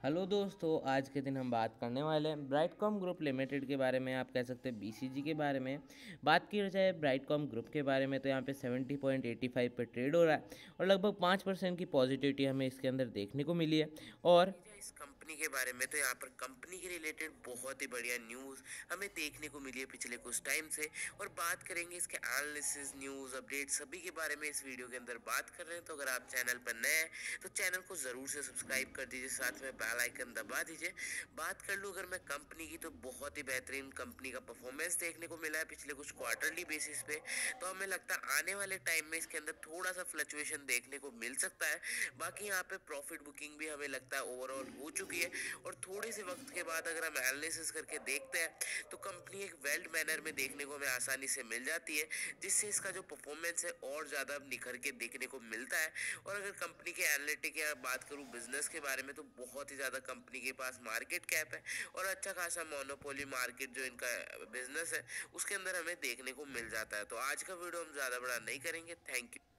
Hello दोस्तों, आज के दिन हम बात करने वाले हैं ब्राइटकॉम ग्रुप लिमिटेड के बारे में। आप कह सकते हैं बीसीजी के बारे में। बात की जाए ब्राइटकॉम ग्रुप के बारे में तो यहाँ पे 70.85 पे ट्रेड हो रहा है और लगभग 5% की पॉजिटिविटी हमें इसके अंदर देखने को मिली है। और इस कंपनी के बारे में तो यहाँ पर कंपनी के रिलेटेड बहुत ही बढ़िया न्यूज़ हमें देखने को मिली है पिछले कुछ टाइम से। और बात करेंगे इसके एनालिसिस, न्यूज़ अपडेट सभी के बारे में इस वीडियो के अंदर बात कर रहे हैं। तो अगर आप चैनल पर नए हैं तो चैनल को ज़रूर से सब्सक्राइब कर दीजिए, साथ में बेल आइकन दबा दीजिए। बात कर लूँ अगर मैं कंपनी की, तो बहुत ही बेहतरीन कंपनी का परफॉर्मेंस देखने को मिला है पिछले कुछ क्वार्टरली बेसिस पे। तो हमें लगता है आने वाले टाइम में इसके अंदर थोड़ा सा फ्लक्चुएशन देखने को मिल सकता है। बाकी यहाँ पे प्रॉफिट बुकिंग भी हमें लगता है ओवरऑल हो चुकी है। और थोड़े से वक्त के बाद अगर हम एनालिसिस करके देखते हैं तो कंपनी एक वेल्ड मैनर में देखने को हमें आसानी से मिल जाती है, जिससे इसका जो परफॉर्मेंस है और ज़्यादा निखर के देखने को मिलता है। और अगर कंपनी के एनालिटिक या बात करूँ बिजनेस के बारे में, तो बहुत ही ज़्यादा कंपनी के पास मार्केट कैप है और अच्छा खासा मोनोपोली मार्केट जो इनका बिजनेस है उसके अंदर हमें देखने को मिल जाता है। तो आज का वीडियो हम ज़्यादा बड़ा नहीं करेंगे। Thank you.